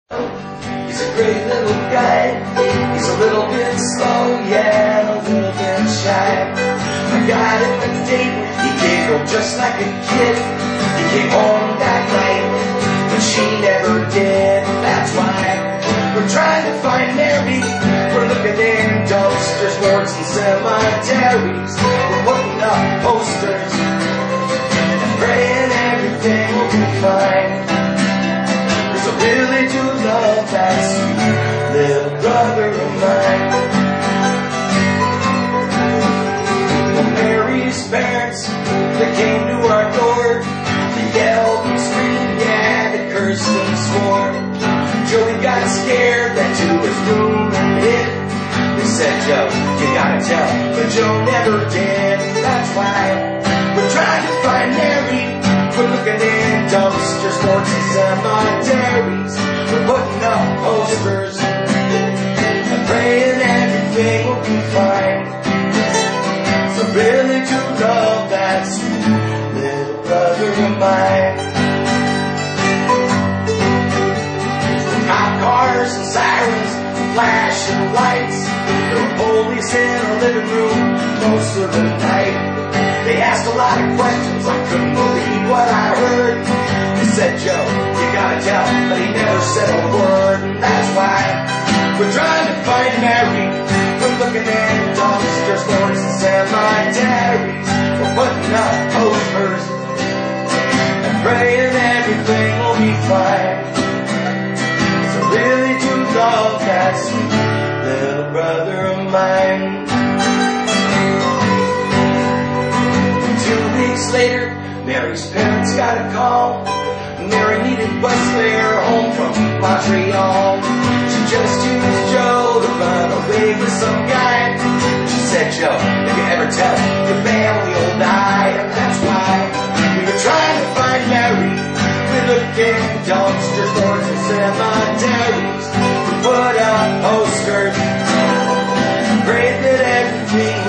He's a great little guy. He's a little bit slow, yeah, and a little bit shy. I got him a date. He giggled just like a kid. He came home that night, but she never did. That's why we're trying to find Mary. We're looking in dumpsters, morgues, and cemeteries. We're putting up posters and praying everything will be fine. I really do love that sweet little brother of mine. Well, Mary's parents, they came to our door. They yelled and screamed, yeah, they cursed and swore. Joey got scared, went to his room and hid. They said, Joe, you gotta tell, but Joe never did. That's why we're trying to find Mary. We're looking in dumpsters, morgues, and cemeteries. We're putting up posters and praying everything will be fine. So really do love that sweet little brother of mine. Cop cars and sirens, flashing lights. There were police in our living room most of the night. They asked a lot of questions, I couldn't believe what I heard. They said, Joe, you gotta tell, but he never said a word. And that's why we're trying to find Mary. We're looking in dumpsters, morgues, and cemeteries. We're putting up posters and praying everything will be fine. So really do love that sweet little brother of mine. Later, Mary's parents got a call. Mary needed bus fare home from Montreal. She just used Joe to run away with some guy. She said, Joe, if you ever tell, your family will die. And that's why we were trying to find Mary. We looked in dumpsters, morgues, and cemeteries. We put up posters, prayed that everything